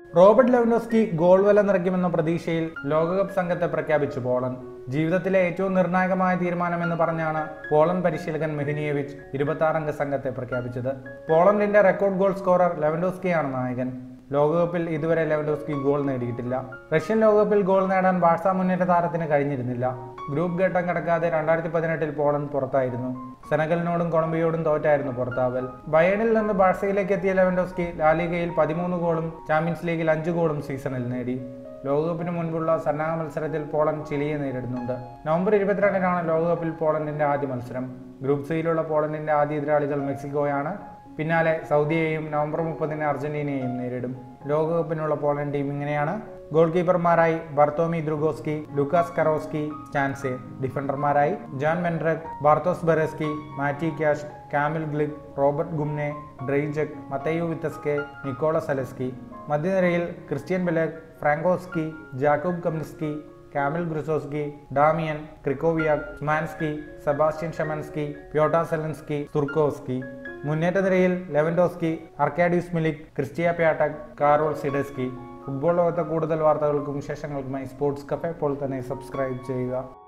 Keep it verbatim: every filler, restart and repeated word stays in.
Robert Lewandowski goal വല നിറയ്ക്കുമെന്ന പ്രതീക്ഷയിൽ ലോകകപ്പ് സംഘത്തെ പ്രഖ്യാപിച്ചു പോളണ്ട്. ജീവിതത്തിലെ ഏറ്റവും നിർണായകമായ തീരുമാനമെന്ന് പറഞ്ഞാണ് പോളണ്ട് പരിശീലകൻ മെഹിനിയേവിച്ച് ഇരുപത്തി ആറംഗ സംഘത്തെ പ്രഖ്യാപിച്ചത്. പോളണ്ടിന്റെ റെക്കോർഡ് ഗോൾ സ്കോറർ ലെവൻഡോസ്കിയാണ് നായകൻ. ലോകകപ്പിൽ ഇതുവരെ ലെവൻഡോസ്കി ഗോൾ നേടിയിട്ടില്ല. റഷ്യൻ ലോകകപ്പിൽ ഗോൾ നേടാൻ ബാഴ്സ മുന്നേറ്റ താരത്തിന് കഴിഞ്ഞിരുന്നില്ല. ഗ്രൂപ്പ് ഘട്ടം കടക്കാതെ രണ്ടായിരത്തി പതിനെട്ടിൽ പോളണ്ട് പുറത്തായിരുന്നു. സെനഗലിനോടും കൊളംബിയയോടും തോറ്റായിരുന്നു പുറത്താവൽ. ബയേണിൽ നിന്ന് ബാഴ്സയിലേക്ക് എത്തിയ ലെവൻഡോസ്കി ലാലിഗയിൽ പതിമൂന്ന് ഗോളും ചാമ്പ്യൻസ് ലീഗിൽ അഞ്ച് ഗോളും സീസണിൽ നേടി. ലോകകപ്പിന് മുൻപുള്ള സന്നാഹ മത്സരത്തിൽ പോളണ്ട് ചിലിയെ നേരിടുന്നുണ്ട്. നവംബർ ഇരുപത്തിരണ്ടിനാണ് ലോകകപ്പിൽ പോളണ്ടിന്റെ ആദ്യ മത്സരം. ഗ്രൂപ്പ് സിയിലുള്ള പോളണ്ടിന്റെ ആദ്യ എതിരാളികൾ മെക്സിക്കോയാണ്. പിന്നാലെ സൗദിയെയും നവംബർ മുപ്പതിന് അർജന്റീനയെയും നേരിടും. ലോകകപ്പിനുള്ള പോളണ്ട് ടീം ഇങ്ങനെയാണ്. ഗോൾ കീപ്പർമാരായി ബർത്തോമി ദ്രുഗോസ്കി, ലൂക്കാസ് കറോസ്കി, സ്റ്റാൻസെ. ഡിഫൻഡർമാരായി Jan Bednarek, Bartosz Bereszynski, Matty Cash, Kamil Glik, Robert Gumny, Jedrzejczyk, Mateusz Wieteska, Nicola Zalewski. മധ്യനിരയിൽ Krystian Bielik, Frankowski, Jakub Kaminski, Kamil Grosicki, Damian, Krychowiak, Szymanski, Sebastian Szymanski, Piotr Zielinski, Zurkowski. മുന്നേറ്റ നിരയിൽ Lewandowski, Arkadiusz Milik, Krzysztof Piatek, Karol Swiderski. Football ലോകത്തെ കൂടുതൽ വാർത്തകൾക്കും വിശേഷങ്ങൾക്കുമായി sports cafe ഇപ്പോൾ തന്നെ subscribe ചെയ്യുക.